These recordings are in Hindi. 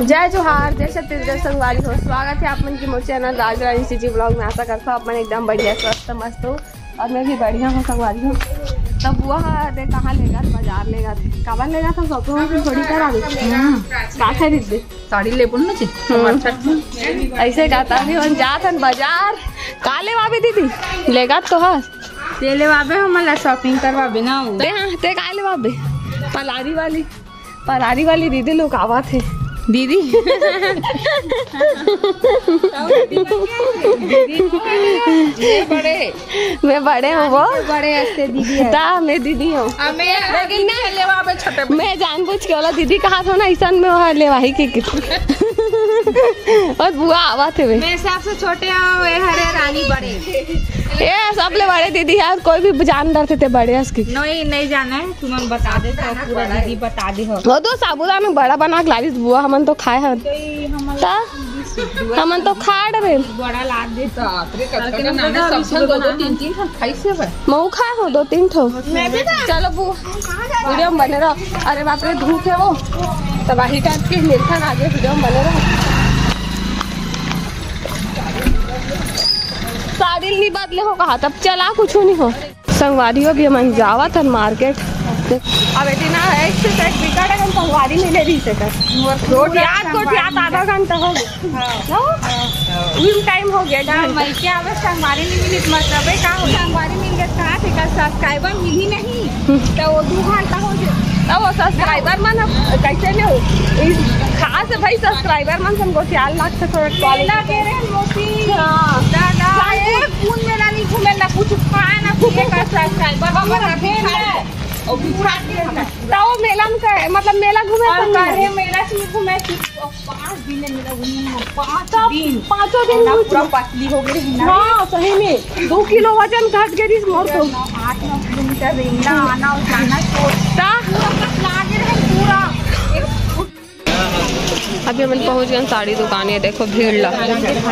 जय जोहार, जय छत्तीसगढ़ संगवारी हो। स्वागत है आप मन की मोर channel Raj Rani city blog में। आशा करता हूँ आप मन एकदम बढ़िया स्वस्थ मस्त हो और मैं भी बढ़िया हूँ संगवारी हूँ। तब वह दे कहाँ लेगा, बाजार लेगा, काबर लेगा था शॉपिंग थोड़ी करा दे का खरीद दे साड़ी ले बोल ना ऐसे कहता भी हम जात हन बाजार का लेवाबे दीदी लेगा तो हाँ ते लेवाबे हमला शॉपिंग करवाबे ना ते हाँ ते का लेवाबे परारी वाली दीदी लोग आवा थे दीदी बड़े मैं बड़े हूँ वो बड़े ऐसे दीदी है ता मैं दीदी हूँ लेकिन लेवाबे छोटे मैं जानबूझ के वाला दीदी कहा था ना ऐसा में वहाँ लेवाही के और बुआ आवा थे वे मैं सबसे छोटे हरे रानी बड़े ये सब ले बड़े दीदी यार कोई भी जान डरते थे बड़े उसकी नहीं जाना है तुम बता दे तो पूरा दीदी बता दे हो वो तो साबुदाना बड़ा बना के लालिस बुआ हमन तो खाए हन हमन तो खा डरे बड़ा ला दे तो दो तीन खाई से मऊ खाए हो 2-3 ठो चलो बुआ वीडियो में बने रहो। अरे बाप रे धूप है वो तबाही टाइप की मिर्खन आगे वीडियो में बने रहो। साड़ी नहीं बदले हो कहा तब चला कुछ नहीं हो संगवारी हो भी हम जावा था मार्केट अब इतना है संगवारी मिले रही से रोटियात आधा घंटा हो गया टाइम हो गया संगवारी नहीं मिली मतलब संगवारी मिल गया कहाँ थे सब्सक्राइबर मिली नहीं तो वो 2 घंटा हो गया तो वो सब्सक्राइबर मन कैसे ले हो खास है भाई सब्सक्राइबर मन हमको 4 लाख से थोड़ा दे रहे मोती कौन मेला नहीं घूमे ना कुछ खाए ना घूमे का सब्सक्राइबर और तो मेला में मतलब मेला घूमे मेला से घूमे 5 दिन मेला घूमे 5 दिन पूरा पतली हो गई हाँ सही में 2 किलो वजन घट गई मोर तो 8-9 किलोमीटर रेंगना आना और जाना पूरा अभी हम पहुंच गए साड़ी दुकान है। देखो भीड़ लगा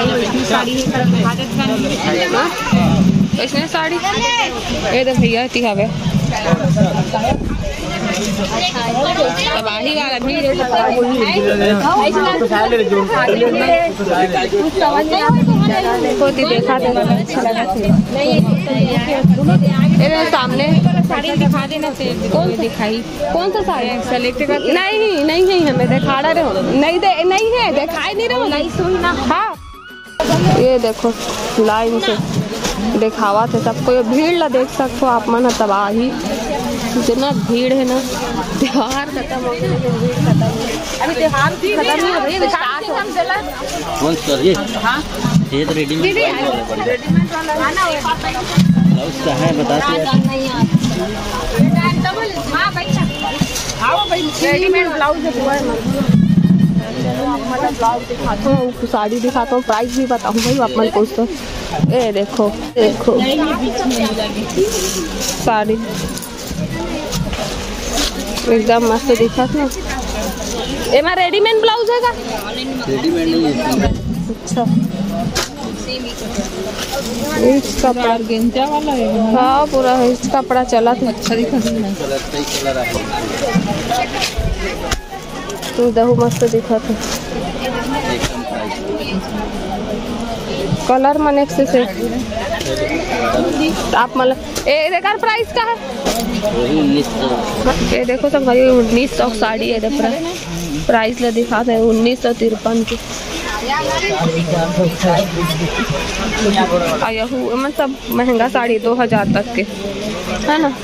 इसने साड़ी ये देख भैया इतनी हवे तबाही वाला भीड़ देखा सामने दिखा देना कौन दिखाई कौन सा साड़ी सेलेक्ट कर नहीं हमें दिखा रहे हो नहीं है दिखाई नहीं रहे नहीं सुनना हाँ ये देखो लाइन से दिखावा थे सबको ये भीड़ ला देख सकते हो आप मन तबाही इतना भीड़ है ना त्योहार खत्म हो गया भीड़ खत्म अभी त्योहार खत्म नहीं हो रही स्टार्ट हो कौन सर ये तो रेडीमेड वाला ब्लाउज का है बता रेडीमेड ब्लाउज है मतलब ब्लाउज दिखाता हूँ साड़ी दिखाता हूँ प्राइस भी बताऊँ भाई आप मन पूछ तो ये देखो साड़ी एकदम मस्त दिखा ना ये मैं रेडीमेड ब्लाउज है का रेडीमेड नहीं है अच्छा इस कपड़ा गेंजा वाला है हाँ पूरा है इस कपड़ा चला था अच्छा दिखा तू दहू मस्त दिखा था कलर मन एक से आप मतलब ये देखा प्राइस का है ये देखो सब भाई 1900 साड़ी है प्राइस ले दिखा था 1953 की मतलब सब महंगा साड़ी 2000 तक के है ना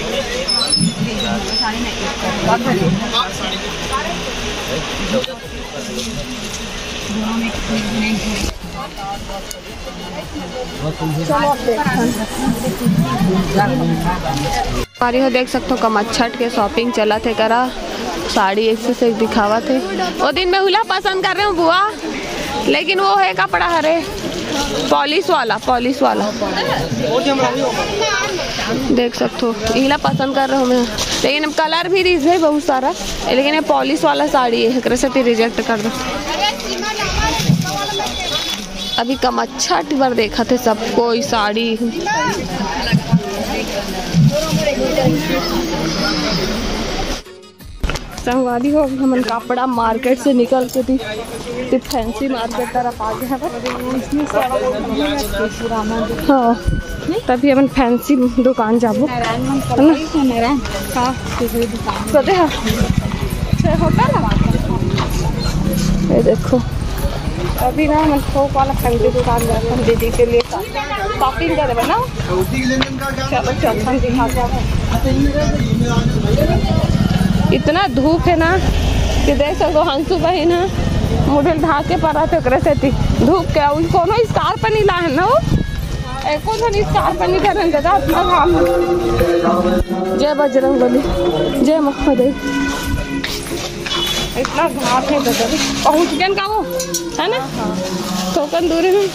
हमारी हो देख सकते हो कमच्छट के शॉपिंग चला थे करा साड़ी एक से दिखावा थे वो दिन में हुला पसंद कर रहे हूँ बुआ लेकिन वो है कपड़ा हरे पॉलिश वाला देख सकते हो इला पसंद कर रहा हूँ मैं लेकिन कलर भी रिज है बहुत सारा लेकिन ये पॉलिश वाला साड़ी है एक से रिजेक्ट कर दो। अभी कमच्छट बार देखा थे सब कोई साड़ी संगवारी हो अभी हमन कपड़ा मार्केट से निकल के थी फैंसी मार्केट तरफ आ गए हैं। हाँ तभी हमन फैंसी दुकान जाबो हाँ ये देखो अभी ना हम थोक वाला फैंसी दुकान जाते हैं दीदी के लिए शॉपिंग करे ना। चलो चल दिखाते हैं। इतना धूप है ना कि देख सको हंसू बहन है मुझे ढाके पड़ा थे धूप के कोनो स्कार पर नहीं ला है ना वो एको स्कार पर नहीं कर अपना काम। जय बजरंग बली जय महादेव। इतना घाट है पहुँच गए का वो है ना थोकन दूर में।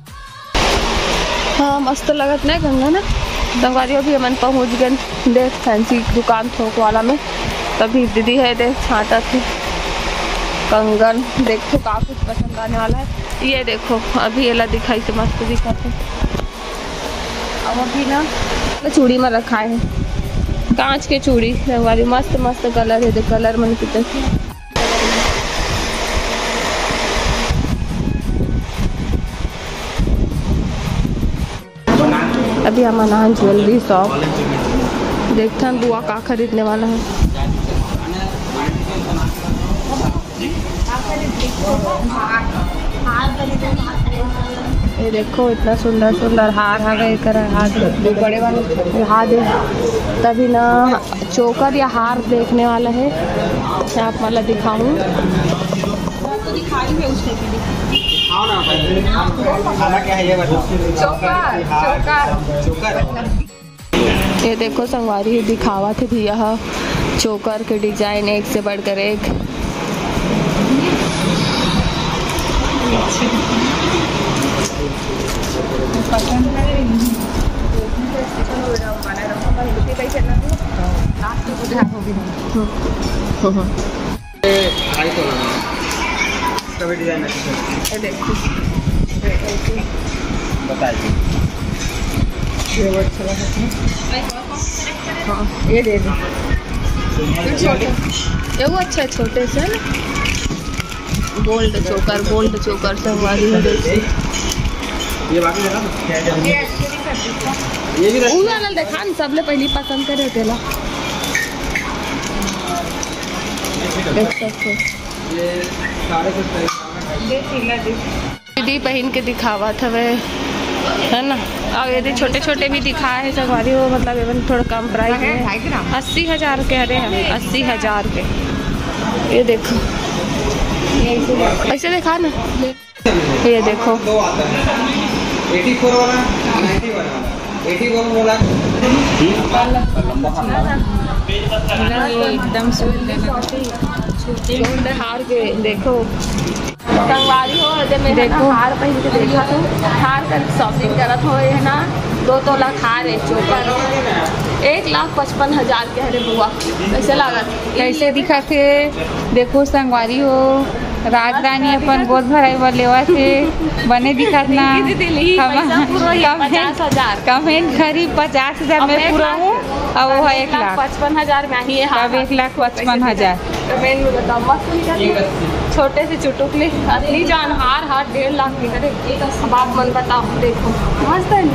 हाँ मस्त लगत नहीं गंगा ना संगवारी भी हमन पहुँच गए देख फैंसी दुकान थोक वाला में। तभी दीदी है देख छाटा थी कंगन देखो का कुछ पसंद आने वाला है। ये देखो अभी ये दिखाई तो मस्त दिखाते अब अभी ना चूड़ी में रखा है कांच के चूड़ी संगवारी मस्त मस्त कलर है देख कलर मन कितने। अभी हम अनाज ज्वेलरी शॉप देखते हैं बुआ का खरीदने वाला है। ये देखो इतना सुंदर सुंदर हार है बड़े वाले हार है। तभी ना चोकर या हार देखने वाला है आप वाला दिखाऊं। ये देखो संगवारी दिखावा थे भी यह चोकर के डिजाइन एक से बढ़कर एक। ये दे दो छोटे ये वो अच्छा है छोटे से ना गोल्ड चोकर संगवारी में देखिए ये बाकी देखा ये भी वाला देखा न सबले पहली पसंद करे तेला देख सकते ये सारे कुछ दीदी पहन के दिखावा था वे है ना। और यदि छोटे छोटे भी दिखाए है संगवारी वो मतलब एवं थोड़ा कम प्राइस में 80,000 के अरे हैं 80,000 के। ये देखो ऐसे देखा ना ये देखो 84 वाला 90 वाला 81 वाला एकदम सुंदर हार के देखो संगवारी हो जब मैं देखो हार पहन के देखा तो हार का शॉपिंग करत हो है ना 2 तोला हार है चोकर 1,55,000 के हरे बुआ कैसे लागत कैसे दिखा थे देखो संगवारी हो राजधानी अपन गोद भराई बर लेवा थे बने दिखत ना 50,000 कमेंट खरी 50,000 में पूरा हूँ अब वो है 1,55,000 में ही है अब 1,55,000 कमेंट में बताओ मस्त छोटे से चुटुकले असली जान हार 1.5 लाख की करे बाप मन बताओ देखो मस्त है।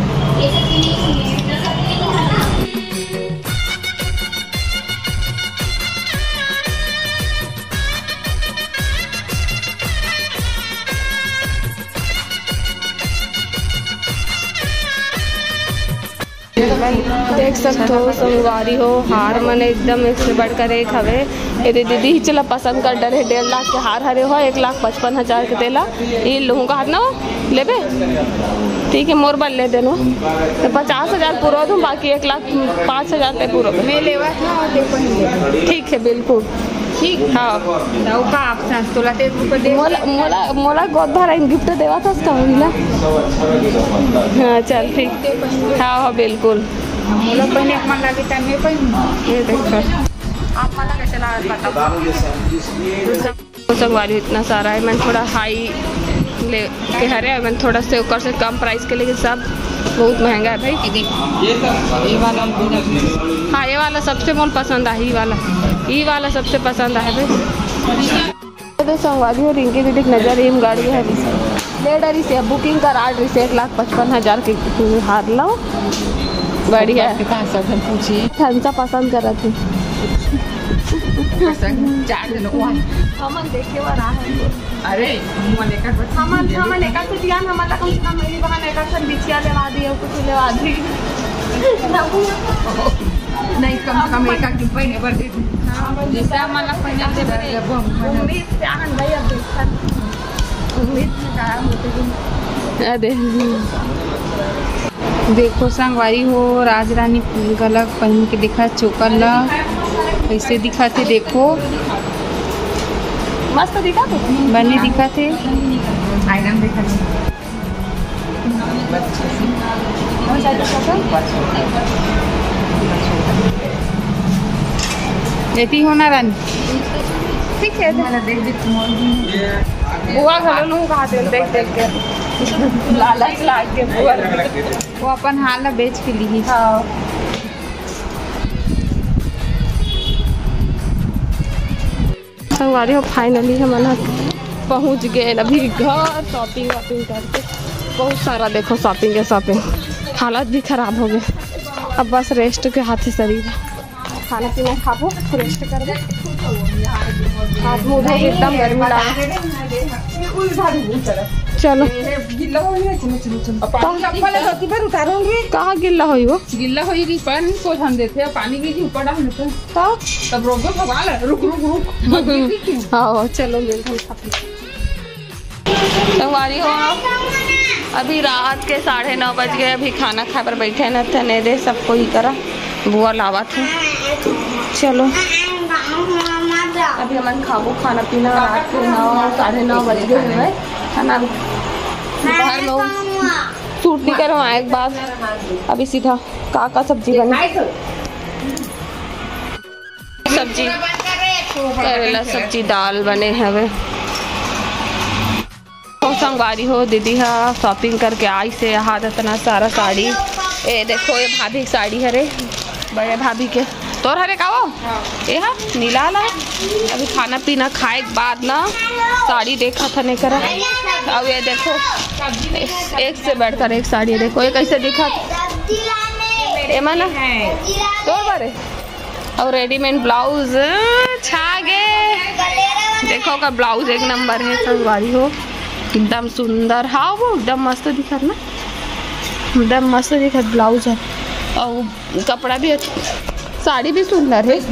देख सकते हो संगवारी हो हार मन एकदम एक से बढ़कर एक हवे। यदि दीदी चला पसंद कर डरे 1.5 लाख के हार हरे हो 1,55,000 के तेला ये लूँगा हाथ ना हो लेबे ठीक है मोर बल ले देनो तो 50,000 पूरा दूँ बाकी 1,05,000 पे पूरा मैं लेवा ठीक है बिल्कुल ठीक। हाँ मोला गोद भरा गिफ्ट देवा था उसका मिला। हाँ चल ठीक हाँ हाँ बिल्कुल मोला पहले अपना लगे टाइम में पहन ये देखो आप वाला कैसे लगा बताओ संगवारी इतना सारा है मैंने थोड़ा हाई ले के हरे मैंने थोड़ा से ऊपर से कम प्राइस के लेकिन सब बहुत महंगा है भाई। ये वाला हाँ ये वाला सबसे मोल पसंद है ये वाला ये वाला सबसे पसंद आया भाई। तो संगवारी हो रिंकी दीदी नजर एम गाड़ी है ले डरी से बुकिंग करा रही से 1,55,000 की हार लो बढ़िया पूछिए थंसा पसंद कर रहे थे हमन देखे वो रहा है। अरे हमन एक से ध्यान हमारा कम से कम मेरी बहन एक से बिछिया लेवा दी और कुछ लेवा दी नहीं कम से कम एक की पहने भर दे जैसे हमारा पहने दे उम्मीद से आन भाई अब देखन उम्मीद में गाया होते अरे देखो संगवारी हो राजरानी गलक पहन के दिखा चोकर ला कैसे दिखा थे देखो मस्त दिखा तो बने दिखा थे आइटम दिखा थे देती हो ना रानी ठीक है देख बुआ घर लूँ कहा देख के लालच लाग के बुआ वो अपन हाल बेच के लिए हाँ संगवारी हो फाइनली हम पहुंच गए अभी घर शॉपिंग वॉपिंग करके बहुत सारा देखो शॉपिंग के शॉपिंग हालत भी खराब हो गए अब बस रेस्ट के हाथ ही शरीर खाना पीना खाबो रेस्ट कर दे हाथ मुँह धो के एकदम गर्मी लगा चलो कहाँ गिल्ला हुई वो गिल्ला हो गई पानी को हम देते पानी की ऊपर डाल देते तब रोको भगवान रुक हाँ चलो मिलकर संगवारी हो अभी रात के 9:30 बज गए अभी खाना खा पर बैठे न थे नहीं दे सबको ही करा बुआ लावा थे चलो अभी हम खाबो खाना पीना रात के 9-9:30 बज गए है खाना बाहर लोग सूट नहीं करवाए एक बार अभी सीधा का सब्जी बनी सब्जी करेला सब्जी दाल बने हवे संगवारी हो दीदी हाँ शॉपिंग करके आई से हाथ इतना सारा साड़ी ए देखो ये भाभी की साड़ी हरे बड़े भाभी के तोर हरे का वो ये हाँ नीला ला अभी खाना पीना खाए के बाद ना साड़ी देखा था नहीं करा अब ये देखो एक से बढ़कर एक साड़ी देखो ये कैसे दिखा ये माना तोर बारे और रेडीमेड ब्लाउज छागे देखो का ब्लाउज एक नंबर है संगवारी हो एकदम सुंदर हाँ वो एकदम मस्त दिखत ना एकदम मस्त दिखत ब्लाउज है और कपड़ा भी अच्छा साड़ी भी सुंदर है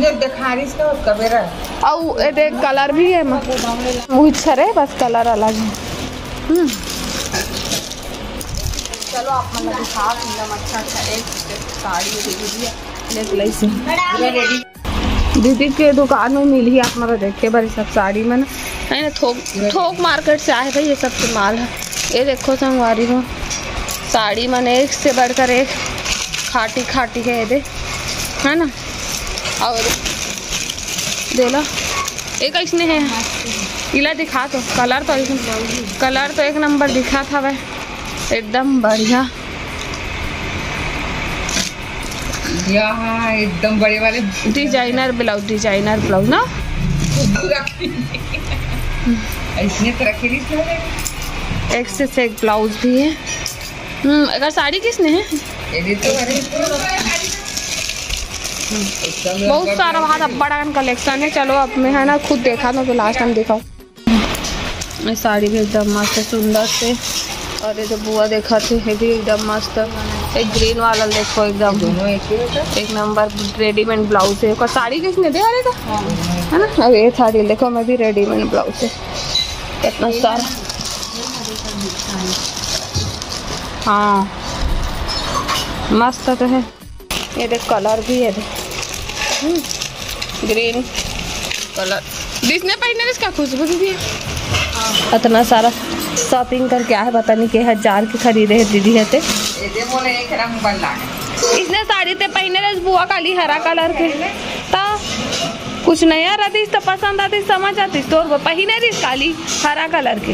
और ये देख कलर भी है मुझ सर है बस कलर अलग है चलो आप मतलब दिखा एकदम अच्छा एक साड़ी दीदी के दुकान में मिली आप मतलब देखे बारी सब साड़ी में ना है ना थोक मार्केट से आए भाई ये सब माल है ये देखो संगवारी हो साड़ी मैंने एक से बढ़कर एक खाटी खाटी है ये है ना और देला एक इसने है इला दिखा तो कलर तो एक नंबर दिखा था वह एकदम बढ़िया एकदम बड़े वाले डिजाइनर ब्लाउज ना इसने तो रखे एक से एक ब्लाउज भी है अगर साड़ी किसने है बहुत सारा वहाँ बड़ा कलेक्शन है चलो अब मैं है ना खुद देखा तो लास्ट टाइम देखा ये साड़ी भी एकदम मस्त सुंदर से और ये जो बुआ देखा थे ये भी एकदम मस्त एक ग्रीन वाला देखो एकदम एक नंबर रेडीमेड ब्लाउज है साड़ी किसने दे अरे का है ना अब ये साड़ी देखो मैं भी रेडीमेड ब्लाउज है इतना सारा हाँ मस्त तो है ये देख कलर भी है ग्रीन कलर जिसने पहने इसका खुशबू भी है इतना सारा शॉपिंग करके आए पता नहीं के 1000 के खरीदे है दीदी है इसने साड़ी ते पहने रहे बुआ काली हरा कलर के ता कुछ नया रहती तो पसंद आती समझ आती तो पहने रही काली हरा कलर के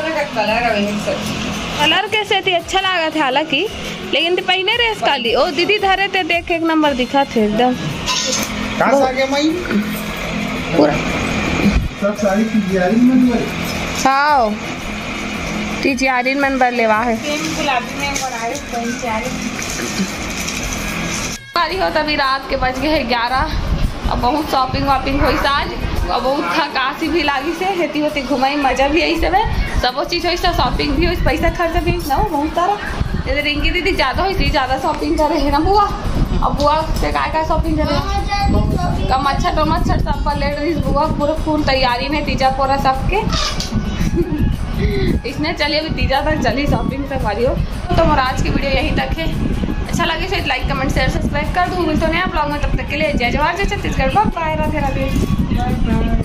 कलर कैसे थी अच्छा लगा था हालांकि लेकिन पहने रहे काली ओ दीदी धरे थे देख एक नंबर दिखा थे एकदम पूरा सब सारी तैयारी में हुई। हाँ तिजारिन मन बर लेवा है गुलाबी में बनाए पारी हो तभी रात के बज गए है 11। अब बहुत शॉपिंग वॉपिंग हुई आज और बहुत थकासी भी लागी से हेती होती घुमाई मजा भी आई सब सब चीज़ हुई शॉपिंग भी हुई पैसा खर्च भी ना बहुत सारा। जैसे रिंकी दीदी ज़्यादा हुई ज़्यादा शॉपिंग करे है ना बुआ। अब बुआ से काय शॉपिंग करे कम मच्छर सब पर ले रही बुआ पूरा फुल तैयारी में तीजा पूरा सबके इसने चलिए अभी तीजा तक चली शॉपिंग से हमारी हो। तो मोर आज की वीडियो यहीं तक है। अच्छा लगे तो लाइक कमेंट शेयर सब्सक्राइब कर दूँ। मिलते हैं ब्लॉग में, तब तक के लिए जय जवाहर जय छत्तीसगढ़। Bye bye Radhe Radhe.